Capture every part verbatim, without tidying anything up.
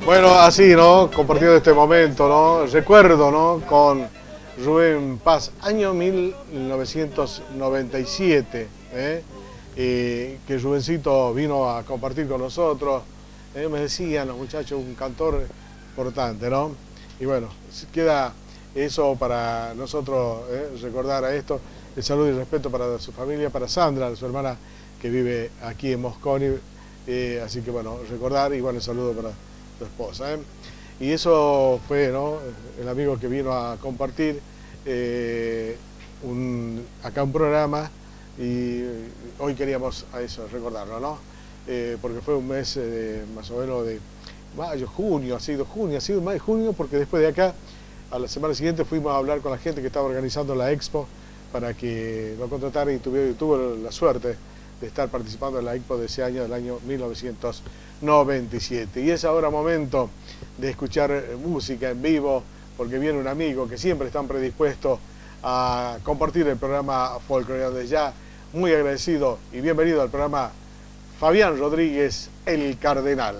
Bueno, así, ¿no? Compartiendo este momento, ¿no? Recuerdo, ¿no? Con Rubén Paz, año mil novecientos noventa y siete, ¿eh? Eh, que Rubencito vino a compartir con nosotros. Eh, me decían los muchachos, un cantor importante, ¿no? Y bueno, queda eso para nosotros, ¿eh? Recordar a esto. El saludo y respeto para su familia, para Sandra, su hermana que vive aquí en Mosconi. Eh, así que bueno, recordar y bueno, el saludo para tu esposa. ¿eh? Y eso fue, ¿no? El amigo que vino a compartir eh, un, acá un programa y hoy queríamos a eso recordarlo, ¿no? Eh, porque fue un mes eh, más o menos de mayo, junio, ha sido junio, ha sido más de junio porque después de acá, a la semana siguiente fuimos a hablar con la gente que estaba organizando la expo para que lo contratara y tuvo, tuvo la suerte de estar participando en la expo de ese año, del año mil novecientos noventa y siete. Y es ahora momento de escuchar música en vivo, porque viene un amigo que siempre están predispuestos a compartir el programa Folklore. Desde ya, muy agradecido y bienvenido al programa Fabián Rodríguez, el Cardenal.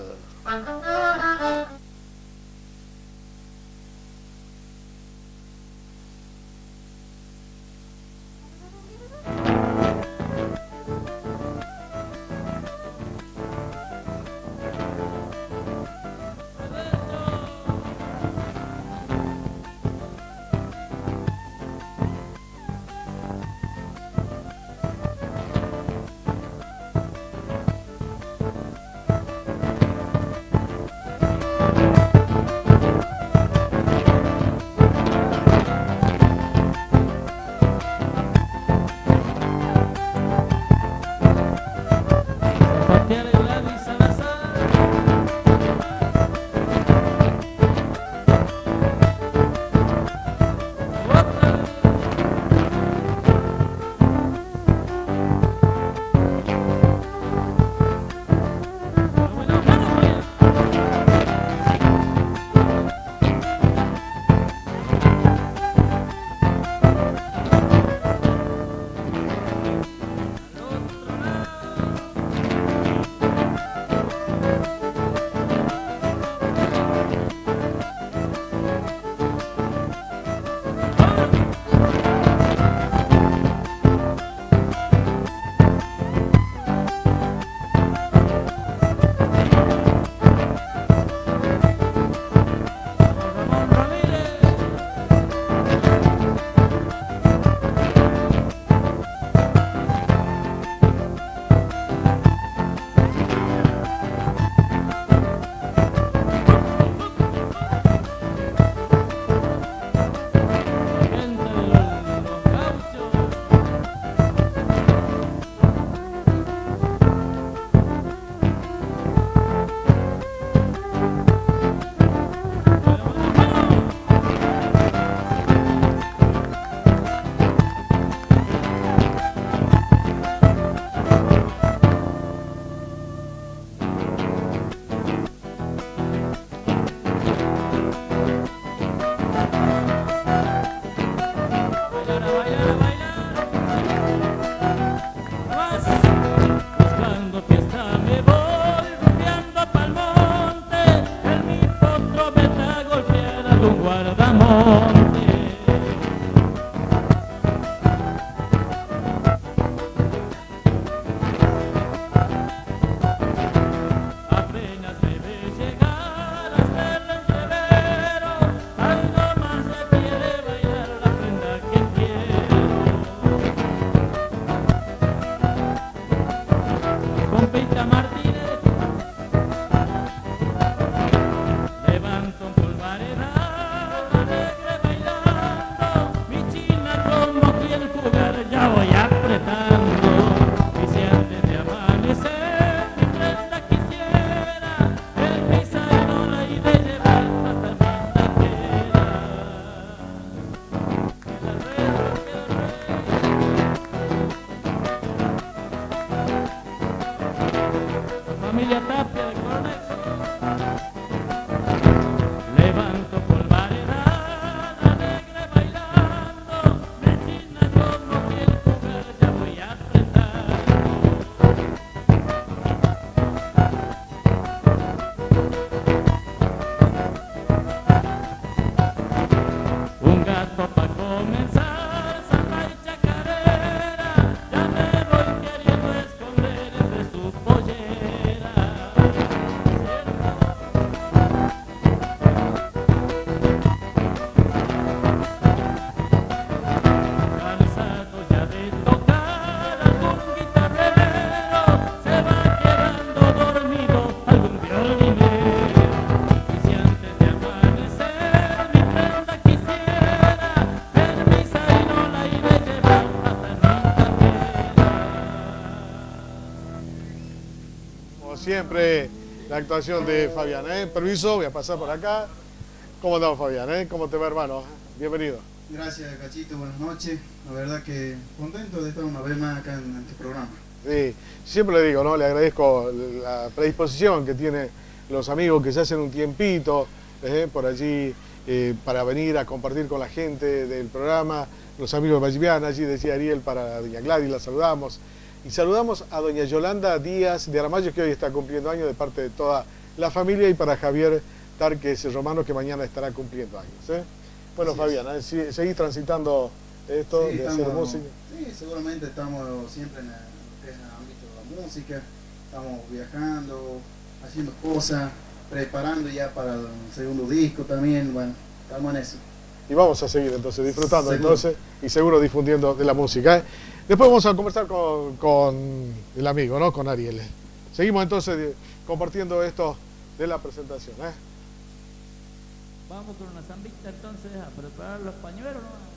como siempre, la actuación de Fabián. ¿eh? Permiso, voy a pasar por acá. ¿Cómo andamos, Fabián? ¿eh? ¿Cómo te va, hermano? Bienvenido. Gracias, Cachito, buenas noches. La verdad que contento de estar una vez más acá en este programa. Sí, siempre le digo, ¿no? Le agradezco la predisposición que tienen los amigos que se hacen un tiempito ¿eh? por allí eh, para venir a compartir con la gente del programa. Los amigos de Valliviana, allí decía Ariel, para doña Gladys, la saludamos. Y saludamos a doña Yolanda Díaz de Aramayo, que hoy está cumpliendo años de parte de toda la familia, y para Javier Tarques Romano, que mañana estará cumpliendo años. ¿eh? Bueno, así Fabián, ¿eh? ¿seguís transitando esto sí, de estamos, hacer música? Sí, seguramente estamos siempre en el, en el ámbito de la música, estamos viajando, haciendo cosas, preparando ya para el segundo disco también, bueno, estamos en eso. Y vamos a seguir entonces disfrutando seguro. entonces y seguro difundiendo de la música. ¿eh? Después vamos a conversar con, con el amigo, ¿no? Con Ariel. Seguimos entonces compartiendo esto de la presentación. ¿eh? Vamos con una zambita entonces a preparar los pañuelos, ¿no?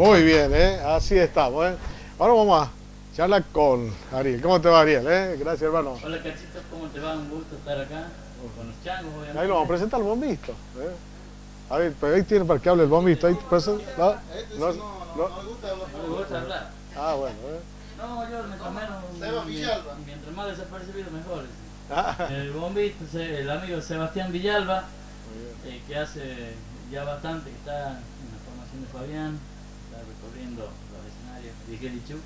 Muy bien, ¿eh? Así estamos, ¿eh? Ahora vamos a charlar con Ariel. ¿Cómo te va, Ariel? ¿Eh? Gracias, hermano. Hola, Cachito, ¿cómo te va? Un gusto estar acá con los changos, obviamente. Ahí lo vamos a presentar al bombito. ¿eh? A ver, pero ahí tiene para que hable el bombito. Ahí presenta. ¿No? No, no, no, no me gusta hablar. No me gusta hablar. Ah, bueno, ¿eh? No, yo mientras menos, Seba Villalba. mientras más desapercibido mejor. Ah, El bombito, el amigo Sebastián Villalba, eh, que hace ya bastante que está en la formación de Fabián, está recorriendo los escenarios de Gelichu.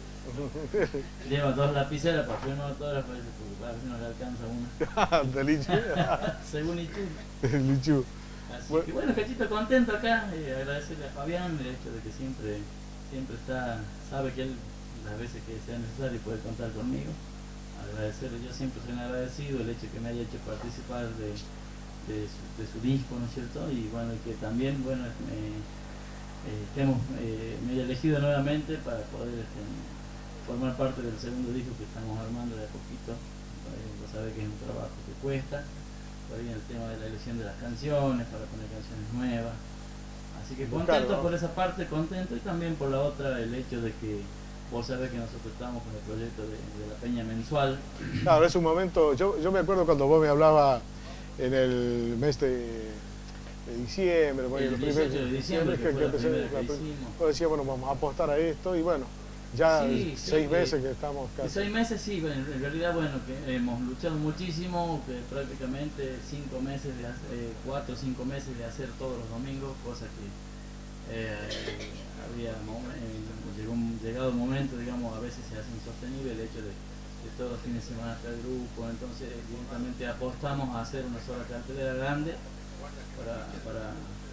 Lleva dos lapiceras para hacer un autógrafo, porque a veces no le alcanza una. de Lichu. Según Ichu. De Lichu. Así que bueno, Cachito, contento acá, y agradecerle a Fabián el hecho de que siempre, siempre está, sabe que él, las veces que sea necesario, puede contar conmigo. Agradecerle, yo siempre soy agradecido el hecho de que me haya hecho participar de, de, su, de su disco, ¿no es cierto? Y bueno, y que también, bueno, me, eh, hemos, eh, me haya elegido nuevamente para poder este, formar parte del segundo disco que estamos armando de a poquito. Eh, vos sabés que es un trabajo que cuesta, por ahí en el tema de la elección de las canciones, para poner canciones nuevas. Así que contento por esa parte, contento, y también por la otra, el hecho de que vos sabés que nosotros estamos con el proyecto de, de la peña mensual. Claro, es un momento, yo, yo me acuerdo cuando vos me hablabas en el mes de, de diciembre, bueno, El los dieciocho primeros- de diciembre, que fue la empecé- primera que la- hicimos. Vos decías, bueno, vamos a apostar a esto y bueno, ya Sí, sí, seis que- meses que estamos De casi. seis meses sí, bueno, en realidad bueno, que hemos luchado muchísimo, que prácticamente cinco meses, de hace- eh, cuatro o cinco meses de hacer todos los domingos, cosa que eh, había momen- eh, llegó un, llegado un momento, digamos, a veces se hace insostenible el hecho de, de todos los fines de semana estar el grupo, entonces directamente apostamos a hacer una sola cartelera grande para, para,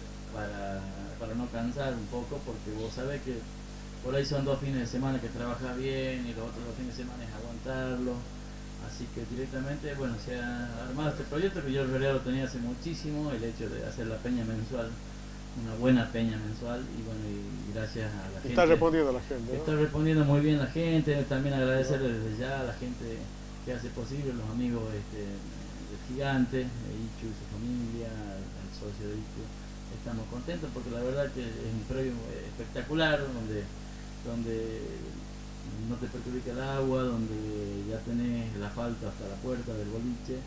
para, para no cansar un poco, porque vos sabés que por ahí son dos fines de semana que trabajas bien y los otros dos fines de semana es aguantarlo. Así que directamente, bueno, se ha armado este proyecto que yo en realidad lo tenía hace muchísimo, el hecho de hacer la peña mensual, una buena peña mensual, y bueno, y gracias a la gente. Está respondiendo la gente, ¿no? Está respondiendo muy bien la gente, también agradecerle desde ya a la gente que hace posible, los amigos este, del Gigante, de Ichu y su familia, el socio de Ichu. Estamos contentos porque la verdad que es un premio espectacular, donde donde no te perjudica el agua, donde ya tenés el asfalto hasta la puerta del boliche,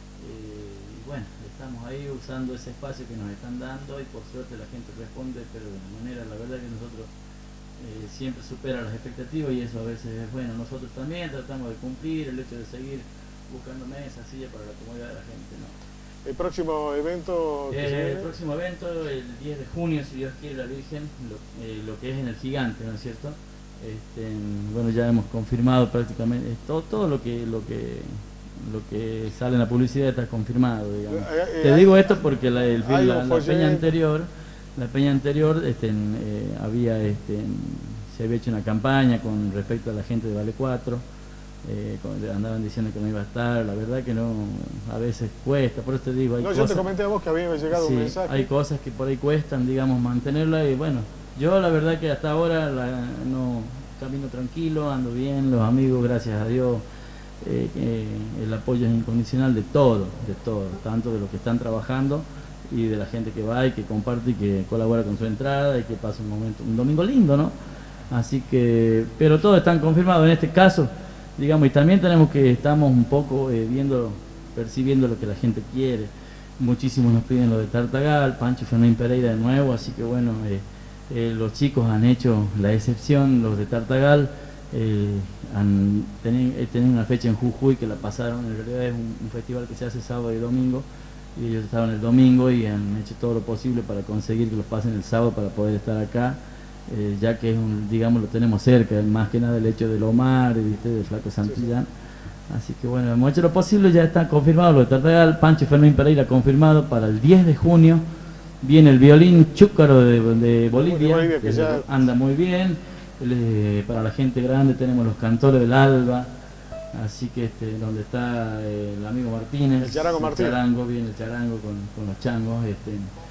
eh, y bueno, estamos ahí usando ese espacio que nos están dando, y por suerte la gente responde, pero de una manera, la verdad que nosotros eh, siempre supera las expectativas, y eso a veces es bueno. Nosotros también tratamos de cumplir el hecho de seguir buscando mesas, sillas para la comodidad de la gente, ¿no? El próximo evento que se Eh, viene, el próximo evento, el diez de junio, si Dios quiere, la Virgen, lo, eh, lo que es en el Gigante, ¿no es cierto? Este, bueno, ya hemos confirmado prácticamente eh, todo, todo lo que lo que lo que sale en la publicidad está confirmado, digamos. Eh, eh, Te hay- digo esto porque la, el- hay la- un la peña folleto. anterior, la peña anterior, este, en, eh, había, este, en- se había hecho una campaña con respecto a la gente de Vale cuatro. Eh, con- andaban diciendo que no iba a estar, la verdad que no, a veces cuesta, por eso te digo, hay No, yo cosas, te comenté a vos que había llegado sí, un mensaje. hay cosas que por ahí cuestan, digamos, mantenerla, y bueno, yo la verdad que hasta ahora la, no camino tranquilo, ando bien, los amigos, gracias a Dios, eh, eh, el apoyo es incondicional de todo, de todo, tanto de los que están trabajando y de la gente que va y que comparte y que colabora con su entrada y que pasa un momento, un domingo lindo, ¿no? Así que, pero todos están confirmados en este caso, digamos, y también tenemos que, estamos un poco eh, viendo, percibiendo lo que la gente quiere. Muchísimos nos piden lo de Tartagal, Pancho Fernández Pereira de nuevo, así que bueno, eh, eh, los chicos han hecho la excepción, los de Tartagal, eh, han tenido, eh, tenido una fecha en Jujuy que la pasaron, en realidad es un, un festival que se hace sábado y domingo, y ellos estaban el domingo y han hecho todo lo posible para conseguir que lo pasen el sábado para poder estar acá. Eh, ya que es un, digamos, lo tenemos cerca, más que nada el hecho del Omar, ¿viste? De Flaco Santillán. Así que bueno, hemos hecho lo posible, ya está confirmado lo de Tartagal, Pancho Fernández Pereira confirmado para el diez de junio. Viene el violín chúcaro de, de Bolivia, Bolivia, que que ya- anda muy bien. Eh, para la gente grande tenemos los cantores del Alba, así que este, donde está eh, el amigo Martínez, El Charango Martínez. charango, viene el charango con, con los changos. Este,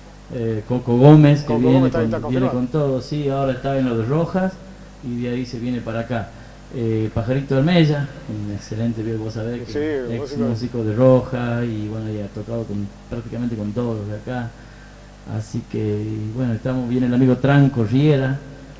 Eh, Coco Gómez, que Coco viene, Gómez también con, está viene confirmado. con todo, sí, ahora está en lo de Rojas y de ahí se viene para acá. Eh, Pajarito Almella, un excelente, vos sabés, que Sí, ex músico. músico de Rojas, y bueno, ya ha tocado con, prácticamente con todos los de acá. Así que, y bueno, estamos, viene el amigo Tranco Riera,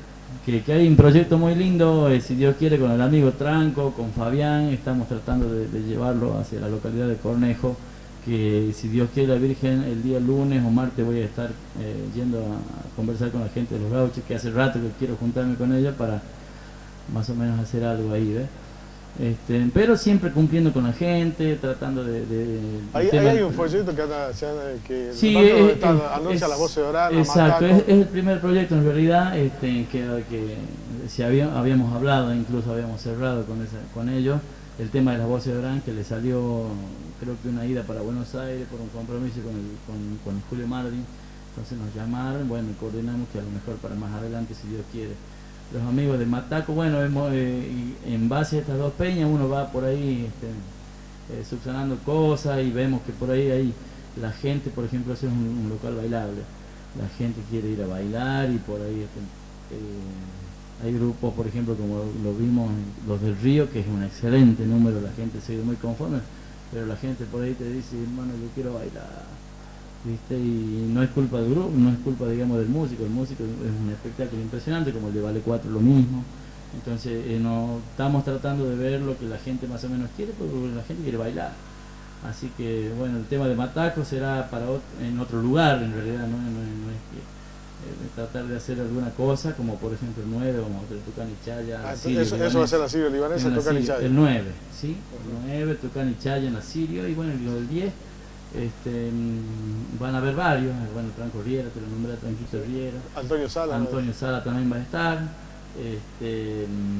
que, que hay un proyecto muy lindo, eh, si Dios quiere, con el amigo Tranco, con Fabián, estamos tratando de, de llevarlo hacia la localidad de Cornejo, que si Dios quiere la Virgen, el día lunes o martes voy a estar eh, yendo a, a conversar con la gente de los gauchos, que hace rato que quiero juntarme con ellos para más o menos hacer algo ahí, ¿ves? Este, pero siempre cumpliendo con la gente, tratando de... de ahí, ahí hay un folleto que, anda, se anda, que sí, es, es, anuncia es, las voces de Orán, exacto, es, es el primer proyecto en realidad este, que, que si había, habíamos hablado, incluso habíamos cerrado con, esa, con ellos, el tema de las voces de Orán, que le salió creo que una ida para Buenos Aires por un compromiso con, el, con, con Julio Marvin. Entonces nos llamaron, bueno, y coordinamos que a lo mejor para más adelante, si Dios quiere. Los amigos de Mataco, bueno, hemos, eh, en base a estas dos peñas uno va por ahí este, eh, subsanando cosas y vemos que por ahí hay la gente, por ejemplo, ese es un, un local bailable, la gente quiere ir a bailar y por ahí este, eh, hay grupos, por ejemplo, como lo vimos, los del Río, que es un excelente número, la gente se ha ido muy conforme, pero la gente por ahí te dice, hermano, yo quiero bailar, ¿viste? Y no es culpa del grupo, no es culpa, digamos, del músico, el músico es un espectáculo impresionante, como el de Vale cuatro lo mismo. Entonces eh, no, estamos tratando de ver lo que la gente más o menos quiere, porque la gente quiere bailar. Así que bueno, el tema de Mataco será para otro, en otro lugar, en realidad no, no, no es que eh, tratar de hacer alguna cosa, como por ejemplo el nueve, como el Tucán y Chaya. Ah, eso, eso va a ser la Sirio Libanesa, el Tucán y Chaya. El nueve, ¿sí? El nueve, Tucán y Chaya en la Sirio, y bueno, el diez. Este, van a haber varios, bueno, Franco Riera, te lo nombré, Tranquito Riera, Antonio Sala, Antonio ¿no? Sala también va a estar, este,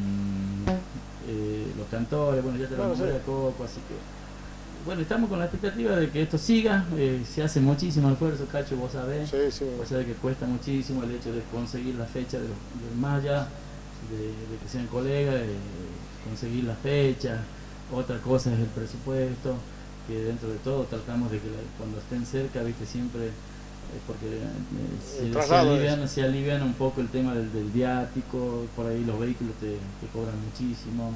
eh, los cantores, bueno, ya te lo bueno, nombré sí. a Coco, así que, bueno, estamos con la expectativa de que esto siga, eh, se hace muchísimo esfuerzo, Cacho, vos sabés, sí, sí. vos sabés que cuesta muchísimo el hecho de conseguir la fecha de los, del Maya, de, de que sean colegas, de conseguir la fecha, otra cosa es el presupuesto, que dentro de todo tratamos de que la, cuando estén cerca, viste, siempre, eh, porque eh, se, se, alivian, se alivian un poco el tema del, del viático, por ahí los vehículos te, te cobran muchísimo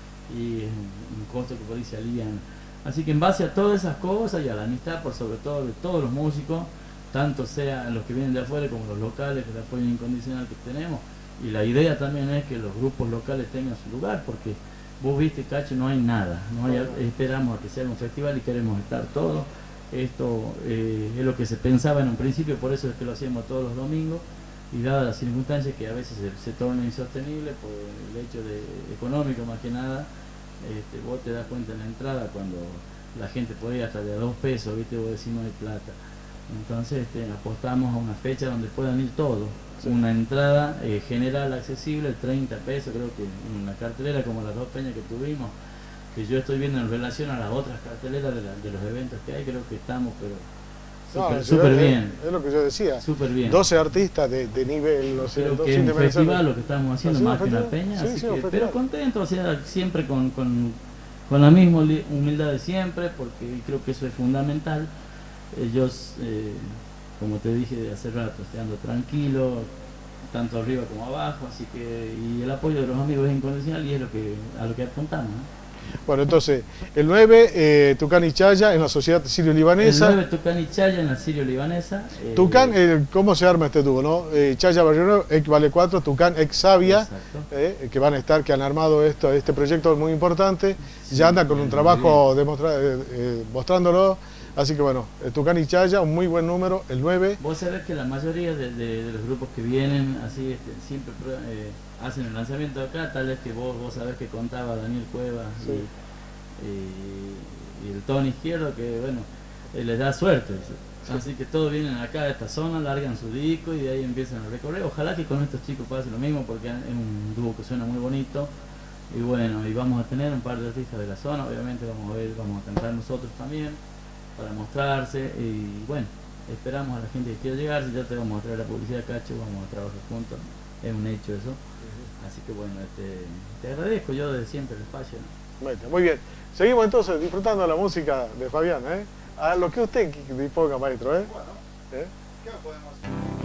y es un, un costo que por ahí se alivian. Así que en base a todas esas cosas y a la amistad, por sobre todo de todos los músicos, tanto sean los que vienen de afuera como los locales, que el apoyo incondicional que tenemos, y la idea también es que los grupos locales tengan su lugar, porque vos viste, Cacho, no hay nada, no hay, esperamos a que sea un festival y queremos estar todos. Esto eh, es lo que se pensaba en un principio, por eso es que lo hacíamos todos los domingos, y dadas las circunstancias que a veces se, se torna insostenible por el hecho de económico más que nada, este, vos te das cuenta en la entrada cuando la gente puede ir hasta de a dos pesos, viste, vos decís no hay plata. Entonces este, apostamos a una fecha donde puedan ir todos. Sí. Una entrada eh, general accesible, treinta pesos, creo que en una cartelera como las dos peñas que tuvimos, que yo estoy viendo en relación a las otras carteleras de, la, de los eventos que hay, creo que estamos, pero súper no, super es, bien. Es lo que yo decía, súper bien. doce artistas de, de nivel, no sé, creo que es un festival lo que estamos haciendo, más que una peña, sí, así sí, que, pero contento, o sea, siempre con, con, con la misma humildad de siempre, porque creo que eso es fundamental. Ellos, eh, como te dije hace rato, ando tranquilo, tanto arriba como abajo, así que y el apoyo de los amigos es incondicional y es lo que a lo que apuntamos, ¿no? Bueno, entonces, el nueve, eh, Tucán y Chaya en la Sociedad Sirio-Libanesa. El nueve, Tucán y Chaya en la Sirio-Libanesa. Eh, Tucán, eh, ¿cómo se arma este dúo, no? Eh, Chaya Barrio Nuevo, ex Vale cuatro, Tucán, ex Sabia, eh, que van a estar, que han armado esto, este proyecto muy importante. Sí, ya anda con un trabajo demostra, eh, eh, mostrándolo. Así que bueno, Tucán y Chaya, un muy buen número, el nueve. Vos sabés que la mayoría de, de, de los grupos que vienen así este, siempre eh, hacen el lanzamiento acá, tal vez que vos, vos sabés que contaba Daniel Cuevas sí. y, y, y el Tony Izquierdo, que bueno, eh, les da suerte. Sí. Así que todos vienen acá a esta zona, largan su disco y de ahí empiezan a recorrer. Ojalá que con estos chicos pase lo mismo, porque es un dúo que suena muy bonito. Y bueno, y vamos a tener un par de artistas de la zona, obviamente vamos a ver, vamos a cantar nosotros también, para mostrarse, y bueno, esperamos a la gente que quiera llegar. Si ya te vamos a traer la publicidad, Cacho, vamos a trabajar juntos, es un hecho eso. Uh-huh. Así que bueno, este, te agradezco yo desde siempre el espacio, ¿no? Bueno, muy bien, seguimos entonces disfrutando de la música de Fabián, ¿eh? A lo que usted disponga, maestro, ¿eh? Bueno, ¿eh? ¿qué podemos hacer?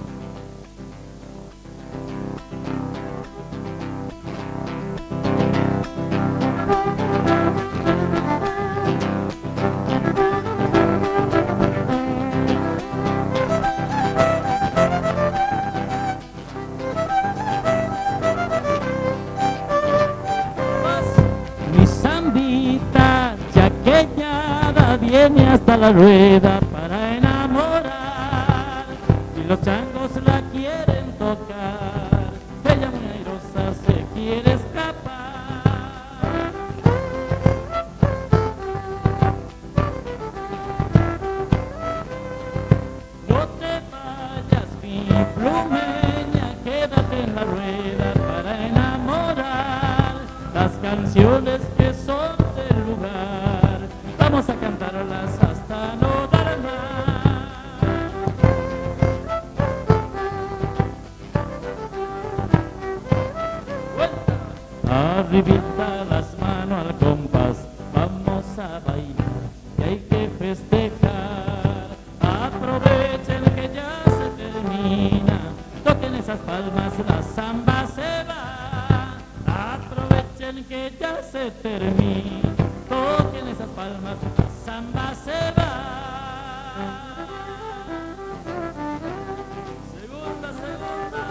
tiene hasta la rueda para enamorar, y los changos la quieren tocar, ella muy airosa se quiere escapar. No te vayas, mi plumeña, quédate en la rueda para enamorar, las canciones que son del lugar, vamos a cantarlas hasta no dar más. Arribita las manos al compás, vamos a bailar, que hay que festejar. Aprovechen que ya se termina, toquen esas palmas, la samba se va. Aprovechen que ya se termina, toquen esas palmas, la samba se va. Segunda, segunda.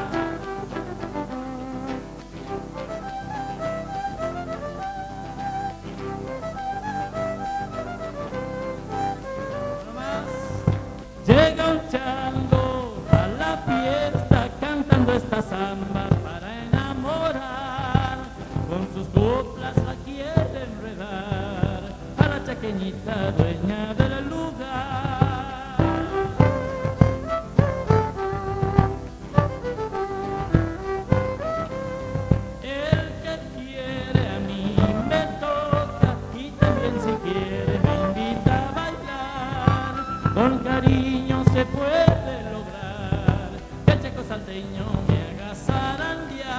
Llega un chango a la fiesta cantando esta samba para enamorar, con sus coplas la quiere enredar a la chaqueñita dueña del lugar. El que quiere a mí me toca, y también si quiere me invita a bailar. Con cariño se puede lograr que el checo salteño me haga zarandear.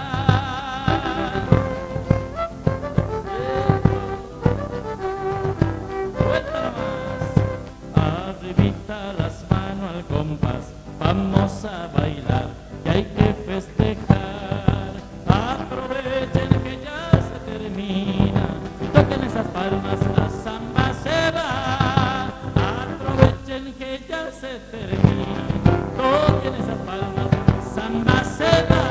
Cuéntalo más. Arribita las manos al compás, vamos a bailar, que hay que festejar. Aprovechen que ya se termina, toquen esas palmas, la samba se va. Aprovechen que ya se termina, toquen esas palmas, la samba se va.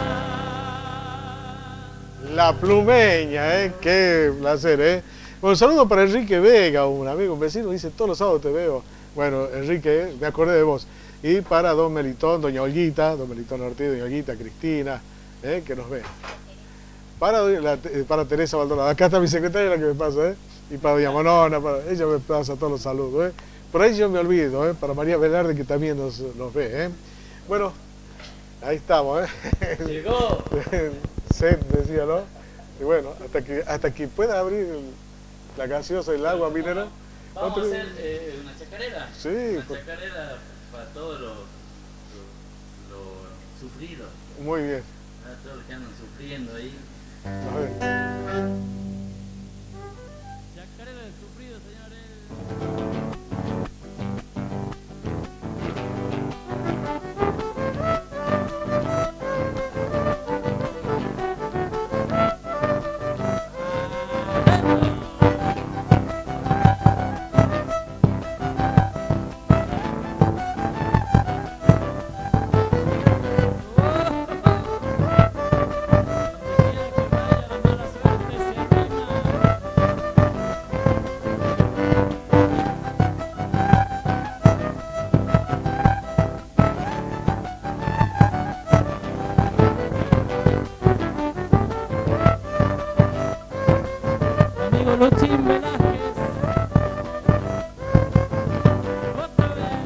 La plumeña, ¿eh? Qué placer, ¿eh? Bueno, saludo para Enrique Vega, un amigo, un vecino, dice, todos los sábados te veo. Bueno, Enrique, me acordé de vos. Y para don Melitón, doña Olguita, don Melitón Ortiz, doña Olguita, Cristina, ¿eh? Que nos ve. Para, la, para Teresa Maldonado, acá está mi secretaria la que me pasa, ¿eh? Y para doña Monona, para, ella me pasa todos los saludos, ¿eh? Por ahí yo me olvido, ¿eh? Para María Velarde, que también nos, nos ve, ¿eh? Bueno, ahí estamos, ¿eh? Llegó. Sed, decía, ¿no? Y bueno, hasta que, hasta que pueda abrir la gaseosa y el agua mineral. Vamos Otro... a hacer eh, una chacarera. Sí, una por... chacarera para todos los lo, lo sufridos. Muy bien. Para todos los que andan sufriendo ahí. A ver. Chacarera del sufrido, señores. Luchín Velázquez, otra vez,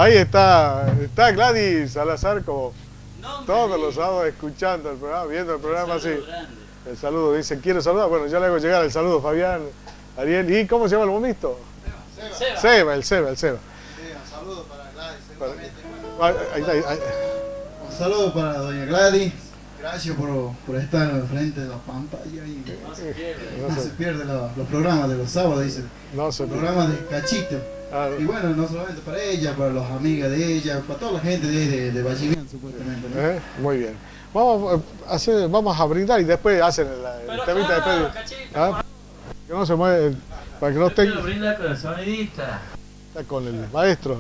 Ahí está, está Gladys Salazar como No, todos los sábados escuchando el programa, viendo el programa así. Grande. El saludo, dice, quiero saludar. Bueno, ya le hago llegar el saludo, Fabián, Ariel. ¿Y cómo se llama el momisto? Seba. Seba. Seba, el Seba, el Seba. Sí, un saludo para Gladys, seguramente. Ahí, ahí, ahí, ahí. Un saludo para doña Gladys. Gracias por, por estar al frente de la pantalla y No se pierde. no se pierde los, los programas de los sábados, dice. No se Los programas de Cachito. Ah, Y bueno, no solamente para ella, para los amigas de ella, para toda la gente de, de, de Vallivian, supuestamente, ¿no? ¿eh? Muy bien. Vamos a, hacer, vamos a brindar y después hacen el, el Pero temita de claro, despedir. Cachito, ¿Ah? Que no se mueve, para que no yo esté quiero brindar con el sonidista. con el maestro.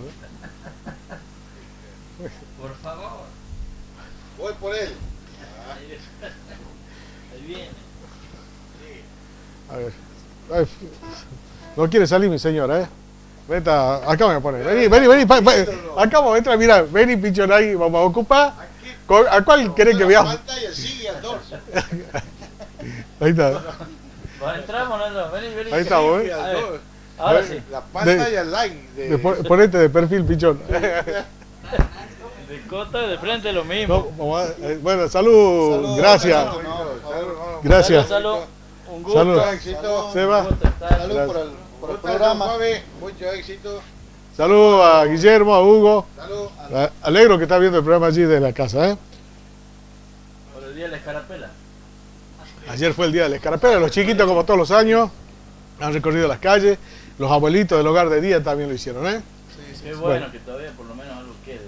Por favor. Voy por él. Ahí, ahí viene. A ver. Ay, no quiere salir mi señora, ¿eh? Venta, acá me voy a poner. Vení, vení, vení. Pa, pa, acá vamos a entrar, mira, vení, pichón ahí, vamos a ocupar. ¿A cuál querés que veamos? Ahí está. Entramos, no, no, vení, vení. Ahí estamos, ¿eh? A ver, ahora sí. La pantalla like de... De, pon- ponete de perfil, pichón. De cota de frente lo mismo. No, vamos a- eh, bueno, salud, Salud, gracias. salud, no, salud, no. Gracias. Salud, salud. Un gusto. Salud. Éxito. Seba. Un gusto estar. Salud por el, por el programa. Mucho éxito. Saludos a Guillermo, a Hugo. Salud. A- Alegro que está viendo el programa allí de la casa, ¿eh? Por el día de la escarapela. Ayer fue el día de la escarapela, los chiquitos como todos los años han recorrido las calles, los abuelitos del hogar de día también lo hicieron, ¿eh? Sí, sí. Qué bueno, Bueno. que todavía por lo menos algo quede.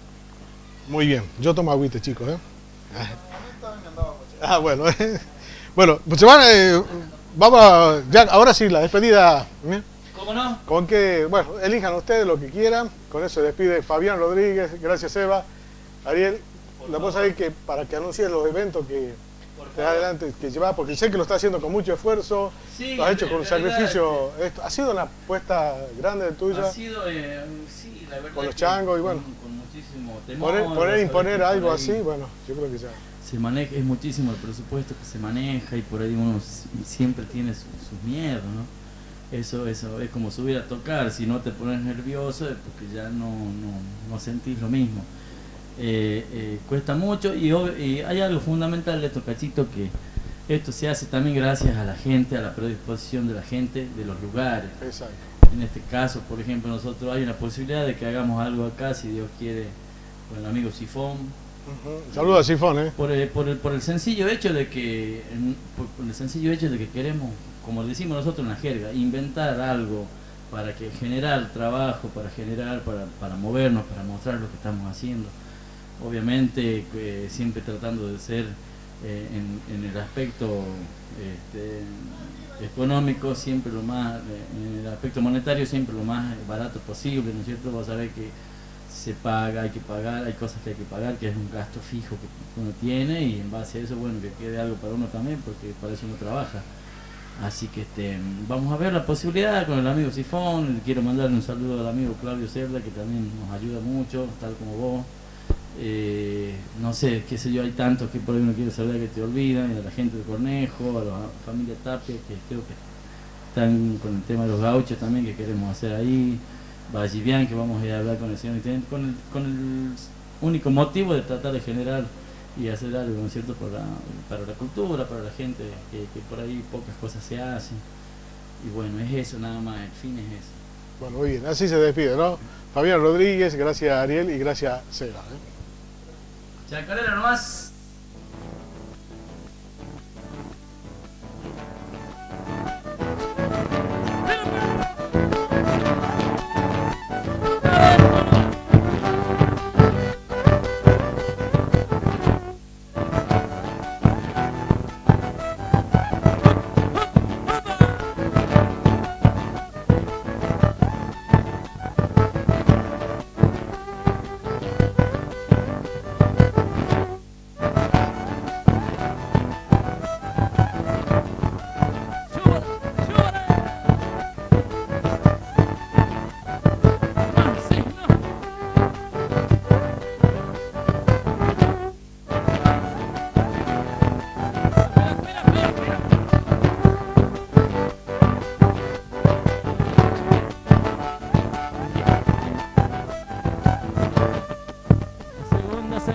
Muy bien, yo tomo agüita, chicos, ¿eh? También andaba mucho. Ah, bueno, ¿eh? Bueno, pues se van, eh, vamos a, ya, ahora sí, la despedida, ¿eh? ¿Cómo no? Con que, bueno, elijan ustedes lo que quieran, con eso se despide Fabián Rodríguez, gracias Eva, Ariel, Por la cosa favor. es que para que anuncies los eventos que Por te favor. adelante, que llevas, porque sé que lo está haciendo con mucho esfuerzo, Sí, lo has hecho en con un realidad, sacrificio, esto, ha sido una apuesta grande tuya. Ha sido, eh, sí, la verdad. Con los que changos y bueno. Con, con muchísimo temor. Poner, vas a poner ver imponer que por algo ahí así, bueno, yo creo que ya. Se maneja, es muchísimo el presupuesto que se maneja y por ahí uno s- siempre tiene su- sus miedos, ¿no? Eso, eso es como subir a tocar, si no te pones nervioso es porque ya no, no, no sentís lo mismo. Eh, eh, cuesta mucho y, ob- y hay algo fundamental de esto, Cachito, que esto se hace también gracias a la gente, a la predisposición de la gente de los lugares. Exacto. En este caso, por ejemplo, nosotros hay una posibilidad de que hagamos algo acá, si Dios quiere, con el amigo Sifón, Ujú. Saludos a Sifón, ¿eh? por el, por el, por el sencillo hecho de que en- por, por el sencillo hecho de que queremos, como decimos nosotros en la jerga, inventar algo para que generar trabajo, para generar, para, para movernos, para mostrar lo que estamos haciendo. Obviamente eh, siempre tratando de ser eh, en, en el aspecto este, económico siempre lo más, eh, en el aspecto monetario siempre lo más barato posible, ¿no es cierto? Vos sabés que se paga, hay que pagar, hay cosas que hay que pagar, que es un gasto fijo que uno tiene y en base a eso, bueno, que quede algo para uno también, porque para eso uno trabaja. Así que este, vamos a ver la posibilidad con el amigo Sifón. Quiero mandarle un saludo al amigo Claudio Cerda, que también nos ayuda mucho, tal como vos. Eh, no sé, qué sé yo, hay tantos que por ahí uno quiere saber que te olvidan, y a la gente de Cornejo, a la familia Tapia, que creo que están con el tema de los gauchos también, que queremos hacer ahí. Vallivian, que vamos a ir a hablar con el señor intendente, con el, con el único motivo de tratar de generar y hacer algo, ¿no es cierto?, para, para la cultura, para la gente, que, que por ahí pocas cosas se hacen. Y bueno, es eso nada más, el fin es eso. Bueno, muy bien, así se despide, ¿no? Fabián Rodríguez, gracias a Ariel y gracias a Seba, ¿eh? Chacarera nomás.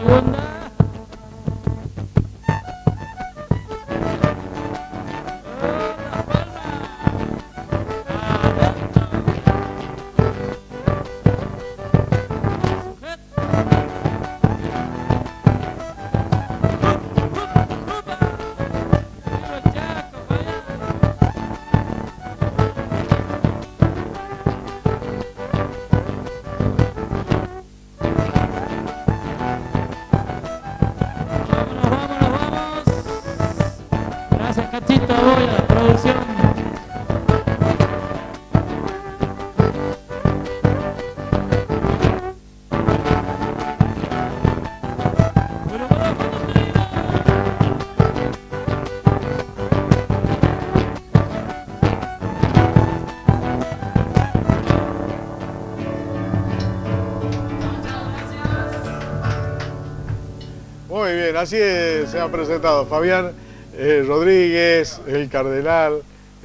segunda. Cachito, voy a la producción. Bueno, bueno, Muy bien, así es, se han presentado Fabián eh, Rodríguez, el Cardenal,